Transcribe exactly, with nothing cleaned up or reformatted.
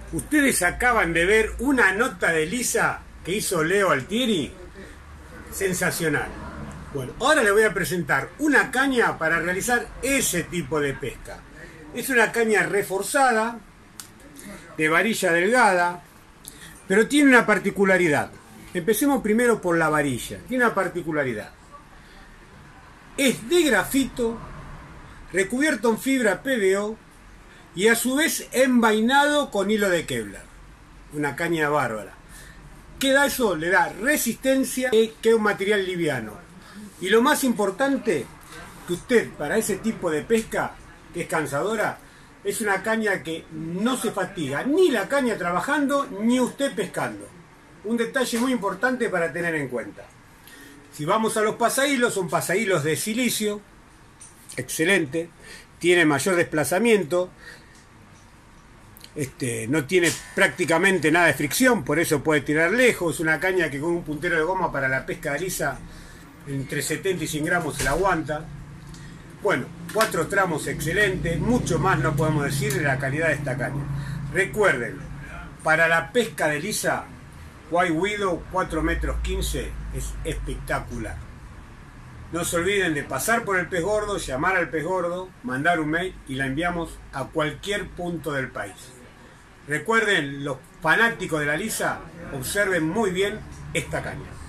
Ustedes acaban de ver una nota de Lisa que hizo Leo Altieri. Sensacional. Bueno, ahora les voy a presentar una caña para realizar ese tipo de pesca. Es una caña reforzada, de varilla delgada, pero tiene una particularidad. Empecemos primero por la varilla. Tiene una particularidad. Es de grafito, recubierto en fibra P V O y a su vez envainado con hilo de Kevlar. Una caña bárbara. ¿Qué da eso? Le da resistencia, que es un material liviano. Y lo más importante, que usted para ese tipo de pesca, que es cansadora, es una caña que no se fatiga, ni la caña trabajando, ni usted pescando. Un detalle muy importante para tener en cuenta. Si vamos a los pasahilos, son pasahilos de silicio, excelente, tiene mayor desplazamiento, este, no tiene prácticamente nada de fricción, por eso puede tirar lejos. Es una caña que con un puntero de goma para la pesca de lisa entre setenta y cien gramos se la aguanta. Bueno, cuatro tramos excelentes, mucho más no podemos decir de la calidad de esta caña. Recuerden, para la pesca de lisa, White Widow cuatro metros quince es espectacular. No se olviden de pasar por el pez gordo, llamar al pez gordo, mandar un mail y la enviamos a cualquier punto del país. Recuerden, los fanáticos de la lisa, observen muy bien esta caña.